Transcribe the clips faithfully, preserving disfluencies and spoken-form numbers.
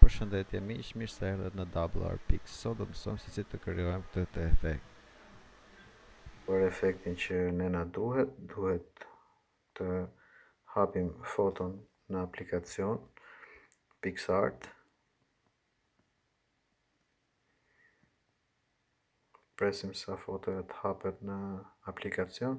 Përshëndetje miq, mirë se erdhët në Double R Pix. Sot do mësojmë se si të krijojmë këtë të efekt. Për efektin që ne na duhet, duhet të hapim foton në aplikacion PixArt. Presim sa fotoja të hapet në aplikacion.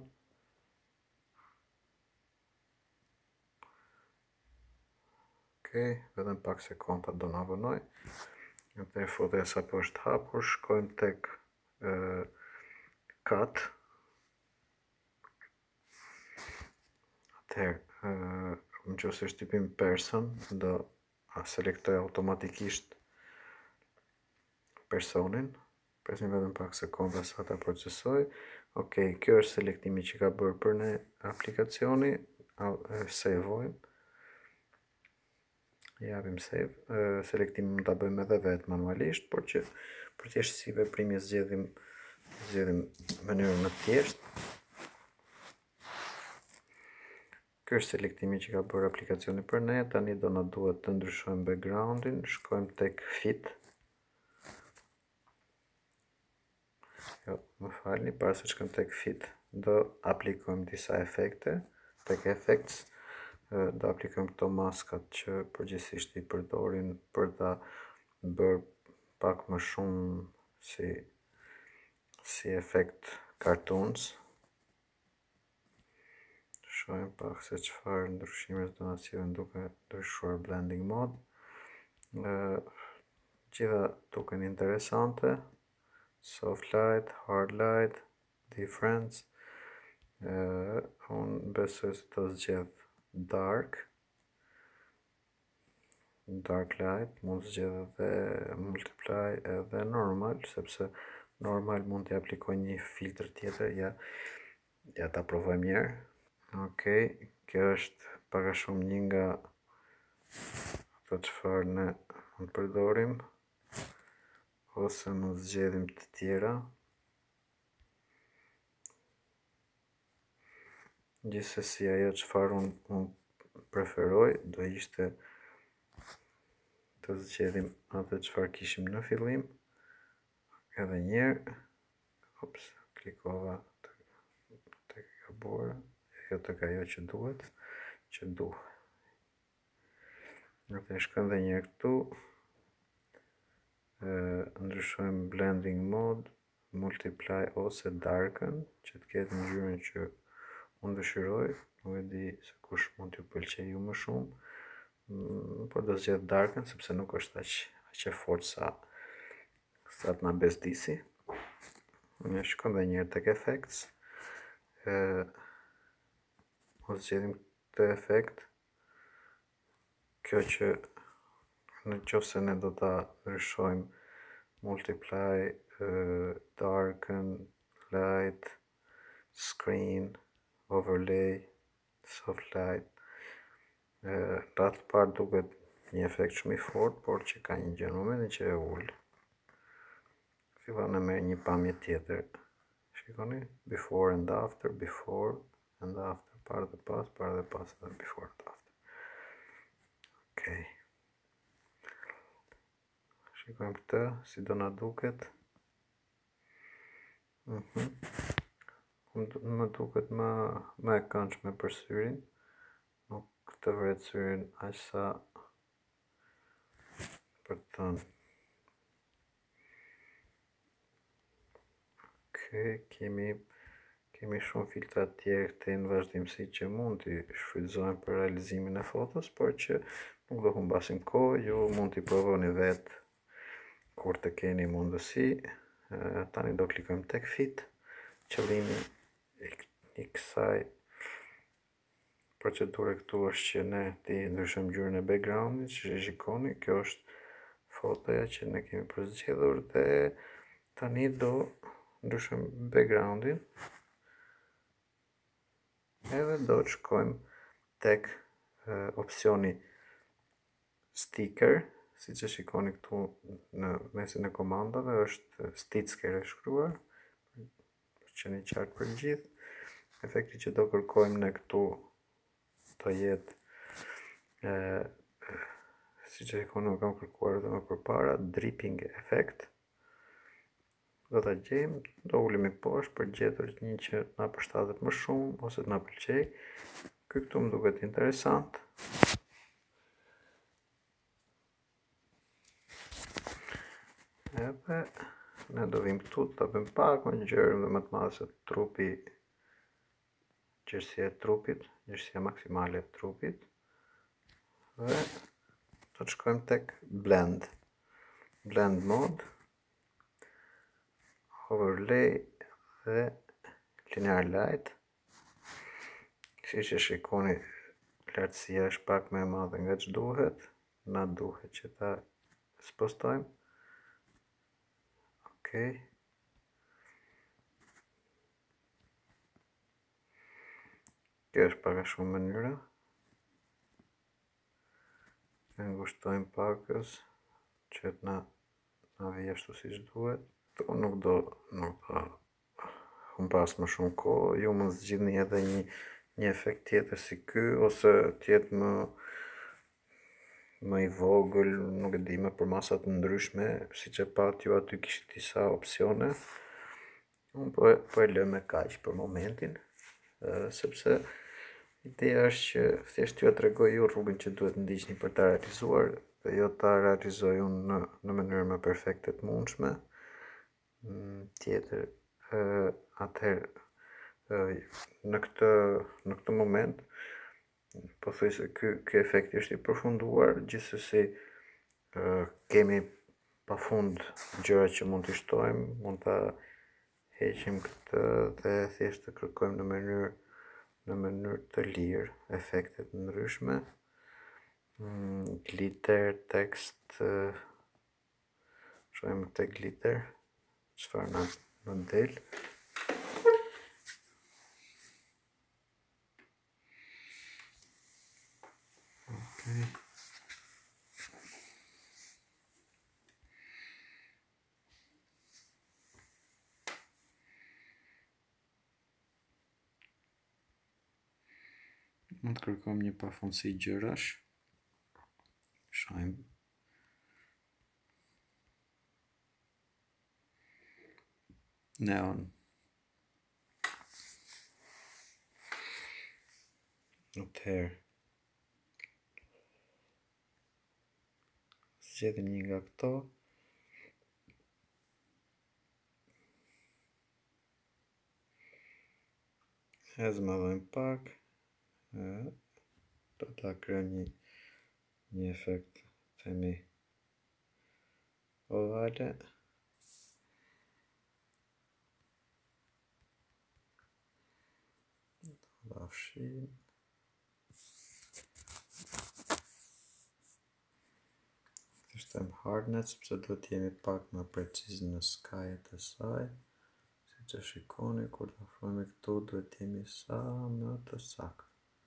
Okej, vetëm pak sekonda do na vënoj. Atëherë fotoja sapo është hapur, shkojmë tek uh, cut. Atëherë, uh, nëse shtypim person, do selektoj automatikisht personin. Presim vetëm pak sekonda sa ta procesoj. Okej, kjo është selektimi që ka bërë për ne aplikacioni. Save-ojmë. Japim save. Selektimin mund ta bëjmë edhe vetë manualisht, por që për thjeshtësi veprimi zgjedhim zgjedhim mënyrën më të thjeshtë. Ky është selektimi që ka bërë aplikacioni për ne. Tani do na duhet të ndryshojmë backgroundin. Shkojmë tek fit. Jo, më falni, para se shkojmë tek fit, do aplikojmë disa efekte. Tek effects do aplikojmë këto maskat që përgjithsisht i përdorin për ta bërë pak më shumë si si efekt cartoons. Shohim pak se çfarë ndryshimesh do na sjellin duke ndryshuar blending mode. Gjitha duken interesante. Soft light, hard light, difference. Unë besoj se të zgjedh dark. Dark light, mund të zgjedh edhe multiply edhe normal, sepse normal mund të aplikoj një filtr tjetër, ja, ja ta provojmë njerë. Okej, kjo është pak a shumë një nga ato çfarë ne mund përdorim, ose mund zgjedhim të tjera. Gjithsesi ajo çfarë unë un preferoj do ishte të zgjedhim atë çfarë kishim në fillim. Edhe njerë, ops, klikova të gabuara, jo tek ajo që duhet, që du. Atë shkojmë dhe njerë këtu, ndryshojmë blending mode, multiply ose darken, që të ketë ngjyrën që unë dëshiroj. Nuk e di se kush mund t'ju pëlqej ju më shumë, por do zgjedh darken sepse nuk është aq aq e fortë sa sa të na bezdisi. Ne shkojmë edhe një herë tek effects. Mos zgjedhim këtë efekt. Kjo që në qoftë se ne do ta ndryshojmë multiply, darken, light, screen, overlay, soft light. Ratë parë duket një efekt shumë i fortë, por që ka një gjë në momentin që e ul, fillon të merr një pamje tjetër. Shikoni, before and after, before and after, para dhe pas, para dhe pas, dhe before and after. Okej. Shikojmë këtë, si do na duket. Mhm. Më duket më më e këndshme për syrin. Nuk të vret syrin aq sa për të thënë. Okej, kemi kemi shumë filtra të tjerë këtej në vazhdimsi që mund t'i shfrytëzojmë për realizimin e fotos, por që nuk do humbasim kohë, ju mund t'i provoni vetë kur të keni mundësi. Tani do klikojmë tek fit. Qëllimi i kësaj procedure këtu është që ne t'i ndryshojmë ngjyrën e backgroundit, që shikoni, kjo është fotoja që ne kemi përzgjedhur dhe tani do ndryshojmë backgroundin. Edhe do të shkojmë tek opsioni sticker, siç e shikoni këtu në mesin e komandave, është sticker e shkruar, që një qartë për gjithë. Efekti që do kërkojmë ne këtu do jetë si që ikonu kam kërkuar edhe më përpara, dripping effect. Do ta gjejmë, do ulemi poshtë për gjetur një që na përshtatet më shumë ose të na pëlqej. Ky këtu më duket interesant. Edhe ne do vim këtu të ta bëjmë pak më ngjyrën dhe më të madhe se trupi, gjerësia e trupit, gjerësia maksimale e trupit. Dhe do të shkojmë tek blend. Blend mode, overlay dhe linear light. Si që shikoni, lartësia është pak më e madhe nga që duhet, na duhet që ta spostojmë. Okej. Kjo është pak a shumë mënyra. E ngushtojmë pakës që të na na vijë ashtu siç duhet. Këtu nuk do nuk do humpas më shumë kohë, ju mund zgjidhni edhe një një efekt tjetër si ky ose tjetë më më i vogël, nuk e di, më për masa të ndryshme, siç e pat ju aty kishit disa opsione. Unë po e, po e lë me kaq për momentin, sepse ideja është që thjesht t'ju tregoj ju rrugën që duhet ndiqni për ta realizuar dhe jo ta realizoj unë në, në mënyrë më perfekte të mundshme. Tjetër, atëherë në këtë në këtë moment po thuaj se ky ky efekt është i përfunduar, gjithsesi kemi pafund gjëra që mund t'i shtojmë, mund ta heqim këtë dhe thjesht të kërkojmë në mënyrë në mënyrë të lirë efekte të ndryshme. Glitter, text, shojmë këtë glitter, çfarë na na del. Okej. Mund të kërkojmë një pafundësi gjërash. Shojmë neon. Atëherë zgjedhim një nga këto. E zmadhojmë pak. Do ta krijojmë një një efekt, themi ovale. Do fshijmë. Shtojmë hardness sepse do të jemi pak më preciz në skajet e saj. Si që shikoni, kur të afrohemi këtu, duhet të jemi sa më të saktë.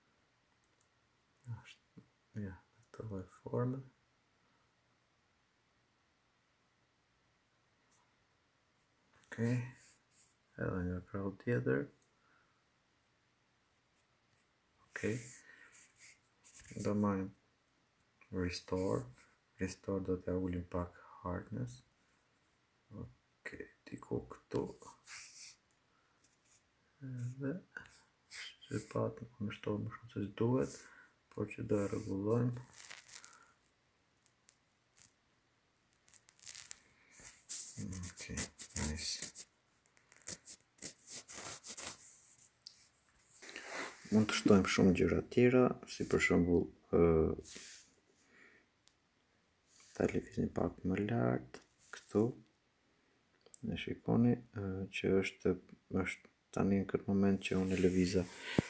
Ashtu, ja, në këtë lloj forme. Okej, edhe nga krahu tjetër. Okej, do marrim restore. Restore do t'ja ulim pak hardness. Okej, diku këtu. Edhe që patë më shtohet më shumë se që duhet, por që do e rregullojmë. Okej, nice. Mund të shtojmë shumë gjëra tjera, si për shembull ta lëvizim pak më lart këtu. Ne shikoni që është është tani në këtë moment që unë e lëviza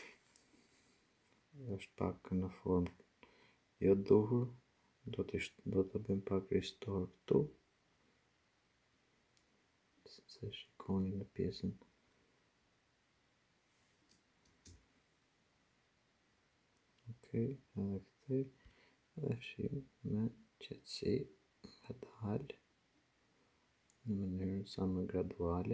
është pak në formë jo duhur, do të do të bëjmë pak restore këtu. Se shikoni në pjesën okej, edhe këtë dhe fshim me qetësi, me dalë në mënyrën sa më graduale.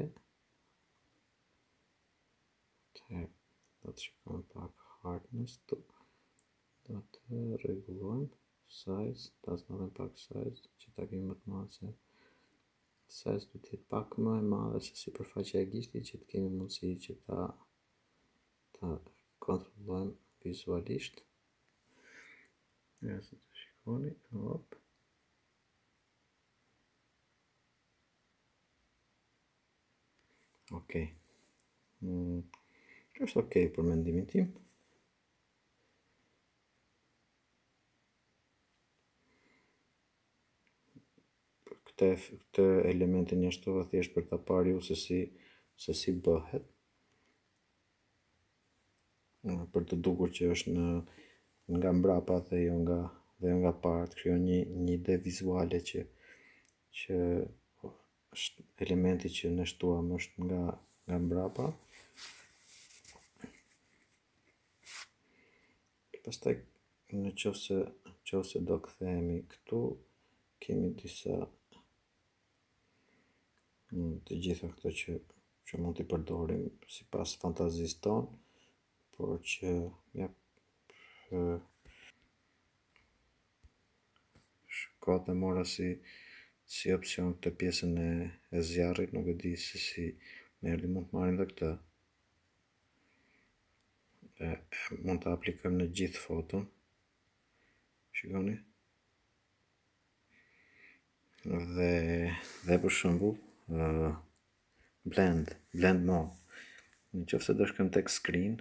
Atëherë do të shikojmë pak hardness këtu, do të rregullojmë size, tas më dhe pak size, që ta kemi më të madhe se size du t'jetë pak më e madhe se sipërfaqja e gishtit që të kemi mundësi që ta ta kontrollojmë vizualisht. Ja, si të shikoni, hop. Ok. Mm, është ok për mendimin tim. Këtë, këtë elementin një shtova thjesht për ta parë ju se si, se si bëhet. Për të dukur që është në, nga mbrapa dhe jo nga, dhe jo nga parë, të krijon një, një ide vizuale që, që është elementi që ne shtuam është nga, nga mbrapa. Pastaj në qoftë se, qoftë se do kthehemi këtu, kemi disa të gjitha këto që, që mund t'i përdorim sipas fantazisë tonë, por që ja shkota mora si si opcion këtë pjesën e, e zjarrit, nuk e di se si më erdhi, mund të marrim dhe këtë. E, e mund të aplikojmë në gjithë foton. Shikoni. Dhe dhe për shembull, uh, blend, blend mode. Në qoftë se do shkojmë tek screen,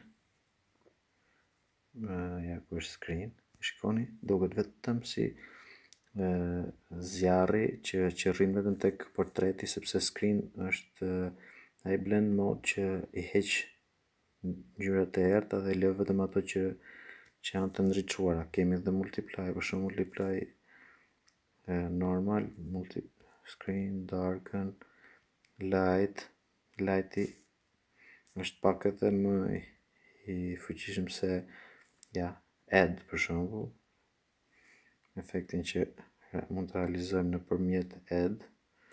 uh, ja ku është screen, shikoni, duket vetëm si uh, zjarri që që rrin vetëm tek portreti, sepse screen është uh, ai blend mode që i heq ngjyrat e errta dhe lë vetëm ato që që janë të ndriçuara. Kemi dhe multiply, për shembull multiply uh, normal, multi screen, darken, light, lighti është pak edhe më i fuqishëm se ja, add për shembull, efektin që mund të realizojmë nëpërmjet add.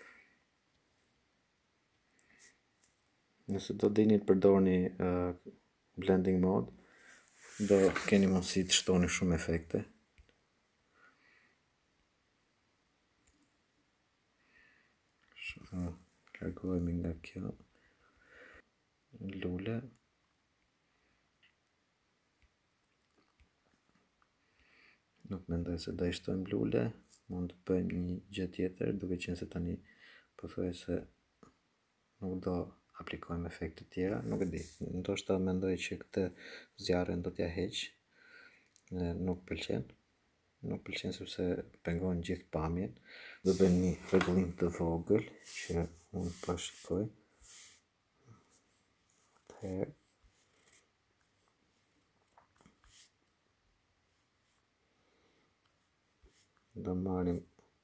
Nëse do dini të përdorni uh, blending mode, do keni mundësi të shtoni shumë efekte. Largohemi nga kjo lule. Nuk mendoj se do i shtojmë lule, mund të bëjmë një gjë tjetër, duke qenë se tani pothuajse nuk do aplikojmë efekte tjera, nuk e di. Ndoshta mendoj që këtë zjarrin do t'ja heq, nuk pëlqen. Nuk pëlqen sepse pengon gjithë pamjen. Do bëjmë një rregullim të vogël që unë po shikoj. Atëherë do marrim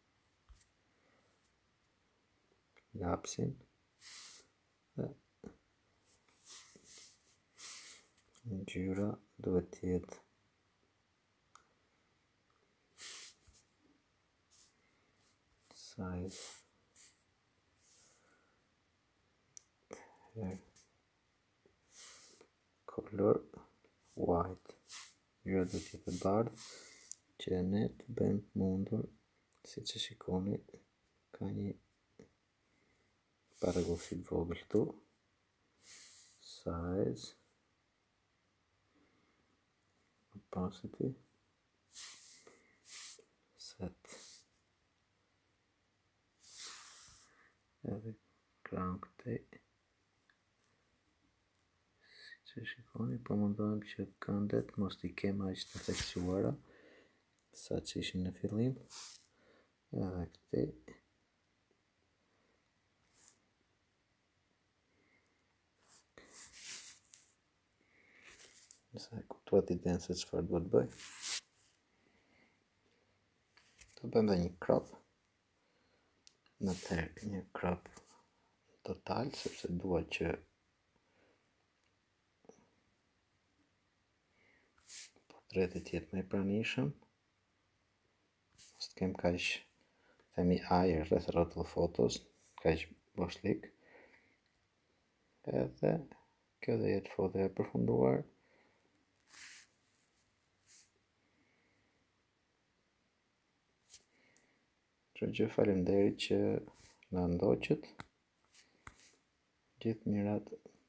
lapsin dhe ngjyra duhet të jetë size color white, ngjyra do të jetë e bardhë që ne të bëjmë mundur, si që shikoni, ka një parregullsi të vogël këtu, size, opacity, set, edhe ground këtej, si që shikoni, po mundohem që këndet mos t'i kem aq të theksuara sa që ishin në fillim, edhe këtej. Nëse e kuptuat idenë se çfarë duhet bëj. Do bëjmë dhe një crop. Në tërë një crop total, sepse dua që portreti të jetë më i pranishëm. Mos të kem kaq, themi ajër rreth rrotull fotos, kaq boshlik. Edhe kjo do jetë foto e përfunduar. që gjë faleminderit që na ndoqët. Gjithë mirat.